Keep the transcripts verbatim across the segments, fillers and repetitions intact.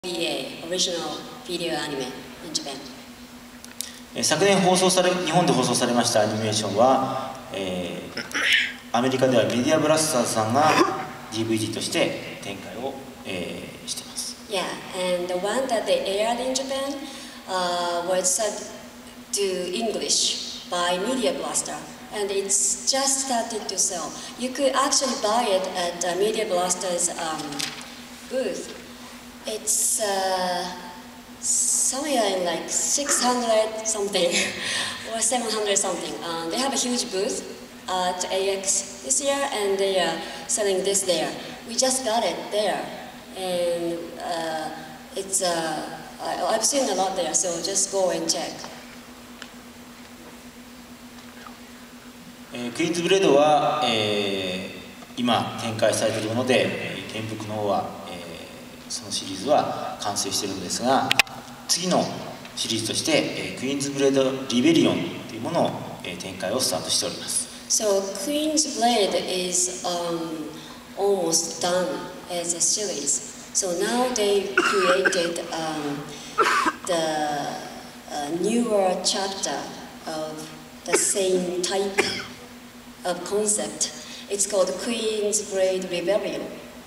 be a original video anime in Japan. 昨年放送され日本で放送されましたアニメーションは、えー、アメリカではメディアブラスターズさんが ディーブイディー として展開を、えー、しています。 Yeah, and the one that they aired in Japan uh, was subbed to English by Media Blaster, and it's just started to sell. You could actually buy it at uh, Media Blaster's um, booth. It's uh, somewhere in like six hundred something or seven hundred something. Um, they have a huge booth at A X this year, and they are selling this there. We just got it there, and uh, it's uh, I, I've seen a lot there, so just go and check. えー、クイーンズブレードは、えー、今展開されているもので、原服の方は、えー、そのシリーズは完成しているのですが、次のシリーズとして、えー、クイーンズブレードリベリオンというものを、えー、展開をスタートしております。 So Queen's Blade is um, almost done as a series. So now they created um, the uh, newer chapter of the same type of concept. It's called Queen's Blade Rebellion.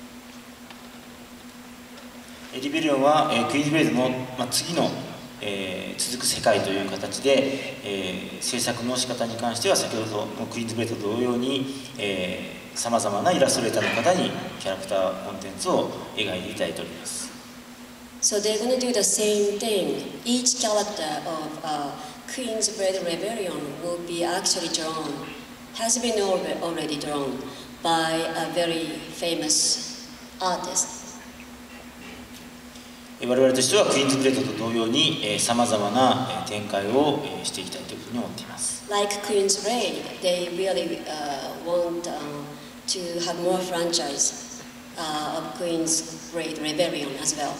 リベリオンは、えー、クイーンズブレードの、まあ、次の、えー、続く世界という形で、えー、制作の仕方に関しては先ほどのクイーンズブレード同様にさまざまなイラストレーターの方にキャラクターコンテンツを描いていただいております。 So they're going to do the same thing. Each character of uh, Queen's Blade Rebellion will be actually drawn, has been already drawn by a very famous artist. 我々としてはクイーンズブレードと同様にさまざまな展開をしていきたいというふうに思っています。 Like Queen's Blade, they really uh, want um, to have more franchise uh, of Queen's Blade Rebellion as well.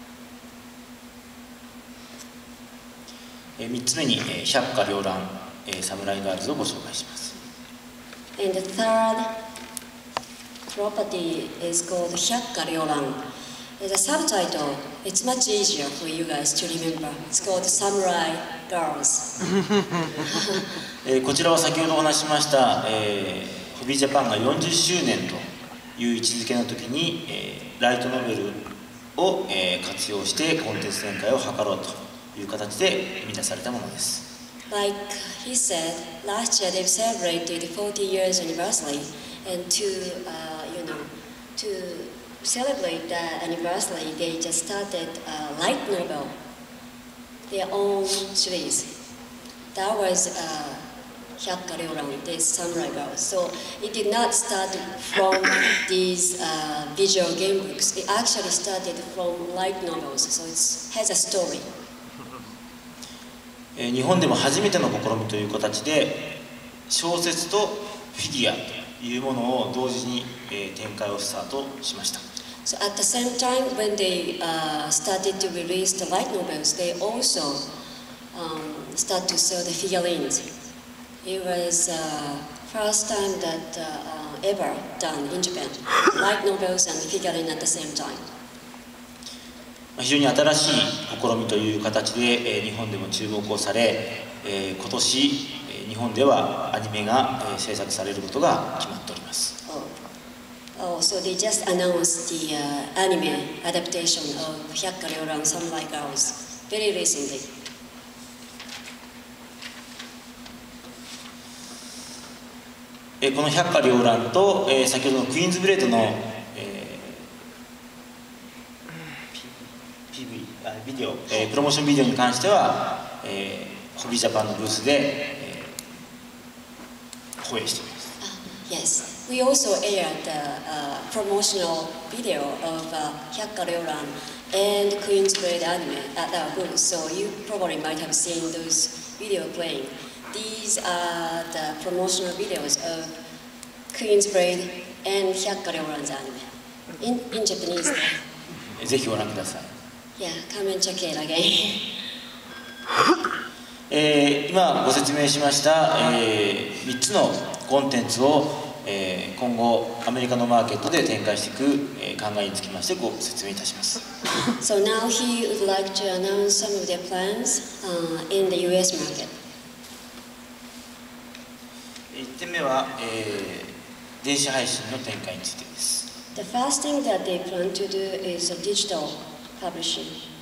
みっつめに百花繚乱サムライガールズをご紹介します。 And the third property is called 百花繚乱. The subtitle, it's much easier for you guys to remember. It's called Samurai Girls. こちらは先ほどお話ししました、えー、ホビージャパンがよんじゅっしゅうねんという位置づけの時に、えー、ライトノベルを、えー、活用してコンテンツ展開を図ろうという形で生み出されたものです。 Like he said, last year they've celebrated forty years anniversary, and to, uh, you know, to celebrate the anniversary, they just started a light novel, their own series. That was uh, 百花繚乱, this Samurai Girls. So it did not start from these uh, visual game books. It actually started from light novels, so it has a story. 日本でも初めての試みという形で小説とフィギュアというものを同時に展開をスタートしました。 So at the same time, when they uh, started to release the light novels, they also um, start to sell the figurines. It was the uh, first time that uh, ever done in Japan. Light novels and figurine at the same time. 非常に新しい試みという形で日本でも注目をされ、今年日本ではアニメが制作されることが決まっております。 Oh, so they just announced the uh, anime adaptation of 百花繚乱 Samurai Girls very recently. この百花繚乱と先ほどのクイーンズブレードの、えー、ピーブイ ビデオ、プロモーションビデオに関しては、えー、ホビージャパンのブースで、えー、放映しています。 Yes. We also aired the uh, promotional video of uh, 百花繚乱 and Queen's Blade anime at our booth, so you probably might have seen those video playing. These are the promotional videos of Queen's Blade and 百花繚乱 anime in, in Japanese. ぜひご覧ください。 Yeah, come and check it again. えー、今ご説明しました、えー、みっつのコンテンツをえー、今後アメリカのマーケットで展開していく、えー、考えにつきましてご説明いたします。 So now he would like to announce some of their plans、uh, in the ユーエス market. いってんめは、えー、電子配信の展開についてです。 The first thing that they plan to do is a digital publishing.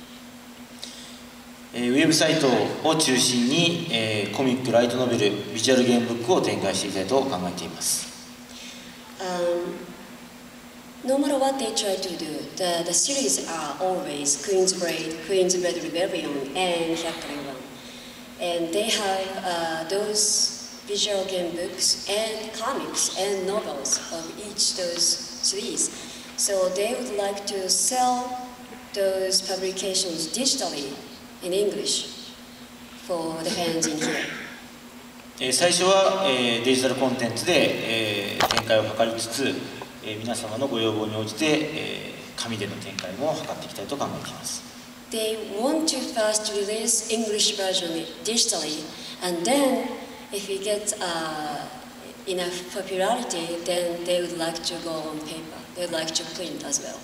ウェブサイトを中心に、えー、コミック、ライトノベル、ビジュアルゲームブックを展開していきたいと考えています。 Um, no matter what they try to do, the, the series are always Queen's Blade, Queen's Blade Rebellion, and Hyakuren Run. And they have uh, those visual game books and comics and novels of each those series. So they would like to sell those publications digitally in English for the fans in here. 最初は、えー、デジタルコンテンツで、えー、展開を図りつつ、えー、皆様のご要望に応じて、えー、紙での展開も図っていきたいと考えています。 They want to first release English version digitally, and then if it gets uh, enough popularity, then they would like to go on paper. They would like to print as well.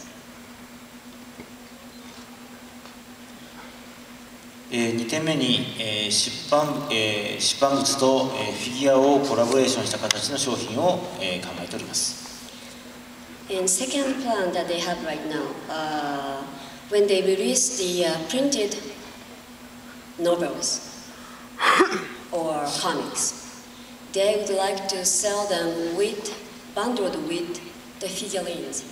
にてんめに、えー 出版えー、出版物と、えー、フィギュアをコラボレーションした形の商品を、えー、考えております。 And second plan that they have right now, uh, when they release the uh, printed novels or comics, they would like to sell them with, bundled with the figurines.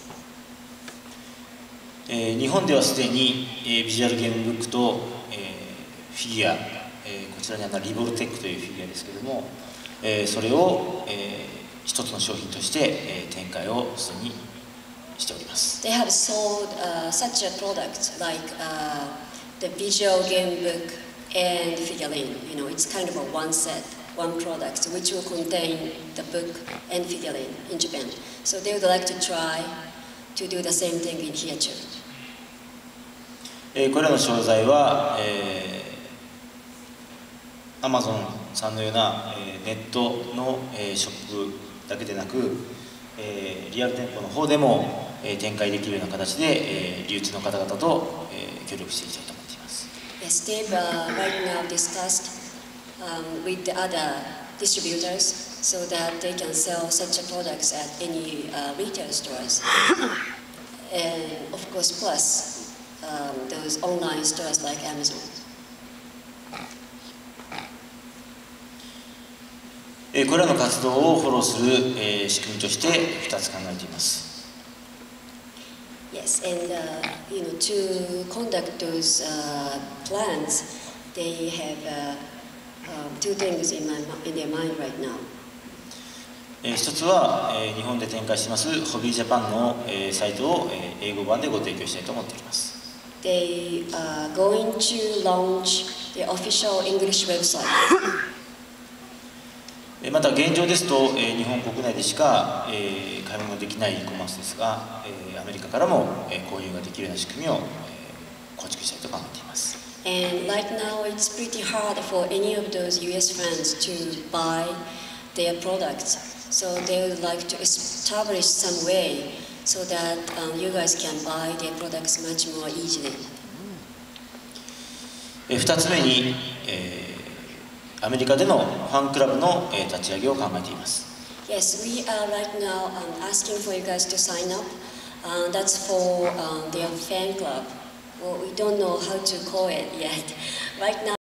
えー、日本ではすでに、えー、ビジュアルゲームブックと、えーフィギュア、えー、こちらにあるリボルテックというフィギュアですけれども、えー、それを、えー、一つの商品として、えー、展開をすでにしております。 They have sold、uh, such a product like、uh, the visual game book and figurine. You know, it's kind of a one set, one product which will contain the book and figurine in Japan. So they would like to try to do the same thing in here too. えー、これらの商材は、えーアマゾンさんのような、えー、ネットの、えー、ショップだけでなく、えー、リアル店舗の方でも、えー、展開できるような形で、えー、流通の方々と、えー、協力していきたいと思っています。 Yes, they've uh, right now discussed um, with the other distributors so that they can sell such a products at any uh, retail stores, and of course plus um, those online stores like Amazon. これらの活動をフォローする仕組みとしてふたつ考えています。 Yes, and uh, you know, to conduct those uh, plans, they have uh, um, two things in, my, in their mind right now. 一つは日本で展開していますホビージャパンのサイトを英語版でご提供したいと思っております。 They are going to launch the official English website. また現状ですと日本国内でしか買い物できない e コマースですが、アメリカからも購入ができるような仕組みを構築したいと考えています。 And right now it's pretty hard for any of those ユーエス fans to buy their products. So they would like to establish some way so that um, you guys can buy their products much more easily. ふたつめに、えーアメリカでのファンクラブの立ち上げを考えています。 Yes, we are right now um, asking for you guys to sign up. Uh, that's for um, their fan club. Well, we don't know how to call it yet. Right now.